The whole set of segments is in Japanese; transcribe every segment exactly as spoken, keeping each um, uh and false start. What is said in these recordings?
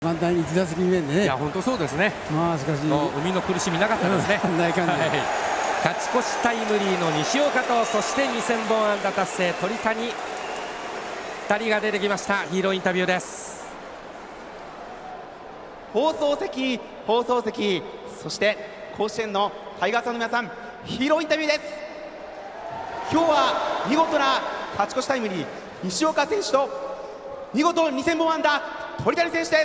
まあだいいち打席目でね。 いや本当そうですね。 まあしかし生みの苦しみなかったですね。 ない感じ。 はい、勝ち越しタイムリーの西岡と、そしてにせんぼん安打達成鳥谷、ふたりが出てきました。ヒーローインタビューです。 放送席、放送席、そして甲子園のタイガースの皆さん、ヒーローインタビューです。今日は見事な勝ち越しタイムリー西岡選手と、見事にせんぼん安打鳥谷選手です。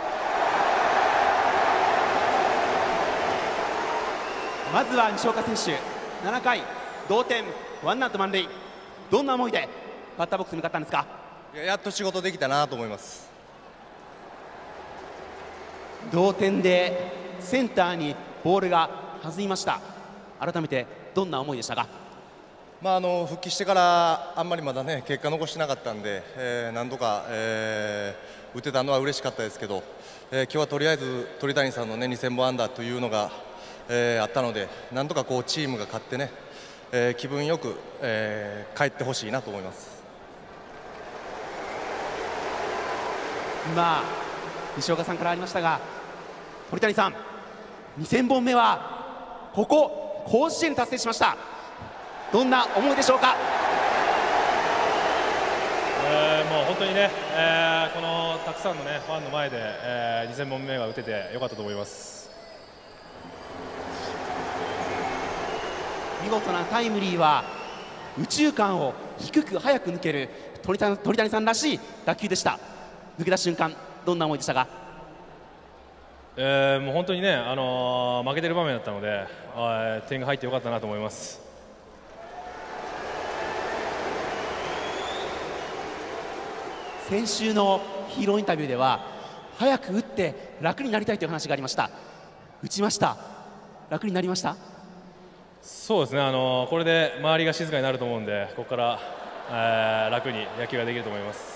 まずは西岡選手、ななかい同点ワンアウト満塁、どんな思いでバッターボックスに向かったんですか？ いや、やっと仕事できたなと思います。 同点でセンターにボールが弾みました。改めてどんな思いでしたか？ まあ、あの復帰してからあんまりまだね結果残してなかったんで、えー、何度か、えー、打てたのは嬉しかったですけど、えー、今日はとりあえず鳥谷さんの、ね、にせんぼん安打というのが、えー、あったので、なんとかこうチームが勝ってね、えー、気分よく、えー、帰ってほしいなと思います。 今西岡さんからありましたが、鳥谷さんにせんぼんめはここ甲子園に達成しました。どんな思いでしょうか？ えー、もう本当にね、えー、このたくさんの、ね、ファンの前で、えー、にせんぼんめが打ててよかったと思います。 見事なタイムリーは右中間を低く速く抜ける鳥谷、鳥谷さんらしい打球でした。抜けた瞬間どんな思いでしたか？ えー、もう本当にね、あのー、負けてる場面だったので、えー、点が入ってよかったなと思います。 先週のヒーローインタビューでは早く打って楽になりたいという話がありました。打ちました。楽になりました？ そうですね、あのー、これで周りが静かになると思うんで、ここから、えー、楽に野球ができると思います。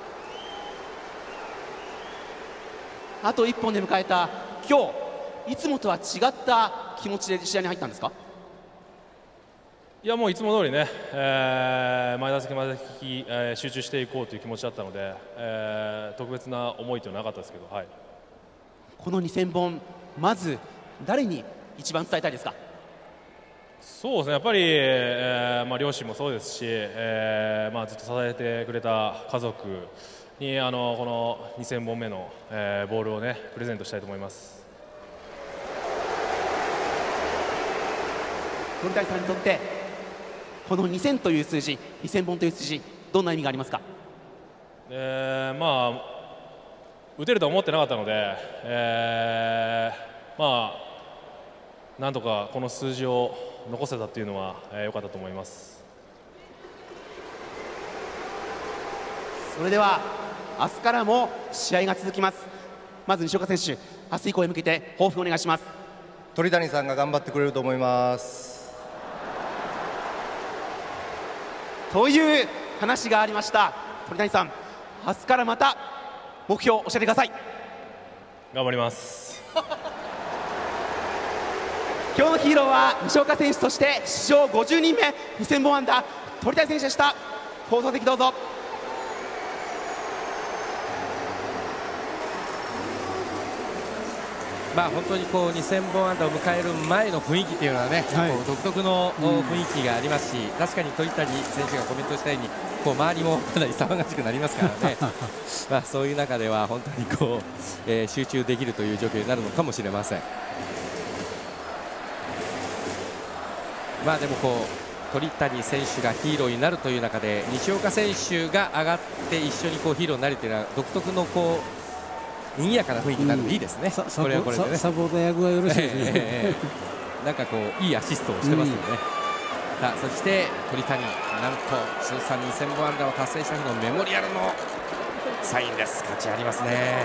あといっぽんで迎えた今日、いつもとは違った気持ちで試合に入ったんですか？ いや、もういつも通りね、えー、前打席前打席、えー、集中していこうという気持ちだったので、えー、特別な思いというのはなかったですけど、はい、 このにせんぼん、まず誰に一番伝えたいですか？ そうですね、やっぱり、えーまあ、両親もそうですし、えーまあ、ずっと支えてくれた家族にあのこのにせんぼんめの、えー、ボールをねプレゼントしたいと思います。 鳥谷さんにとってこのにせんという数字、にせんぼんという数字、どんな意味がありますか？ えー、まあ打てるとは思ってなかったので、えー、まあなんとかこの数字を残せたというのは良、えー、かったと思います。 それでは明日からも試合が続きます。まず西岡選手、明日以降へ向けて抱負をお願いします。 鳥谷さんが頑張ってくれると思います。 という話がありました。鳥谷さん、明日からまた目標を教えてください。 頑張ります。 今日のヒーローは西岡選手、そして史上ごじゅうにんめにせんぼん安打鳥谷選手でした。放送席どうぞ。 まあ本当にこうにせんぼん安打を迎える前の雰囲気というのはね、はい、こう独特の雰囲気がありますし、確かに鳥谷選手がコメントしたようにこう周りもかなり騒がしくなりますからねまあそういう中では本当にこう、えー、集中できるという状況になるのかもしれません。まあでもこう鳥谷選手がヒーローになるという中で西岡選手が上がって一緒にこうヒーローになるというのは独特のこう賑やかな雰囲気になるといいですね。これはこれでね。 サポート役がよろしいですね。 えー、なんかこういいアシストをしてますよね。うん、さあそして鳥谷、なんと通算にせんぼん安打を達成した日のメモリアルのサインです。価値ありますね。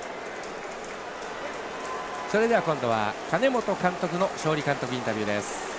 それでは今度は金本監督の勝利監督インタビューです。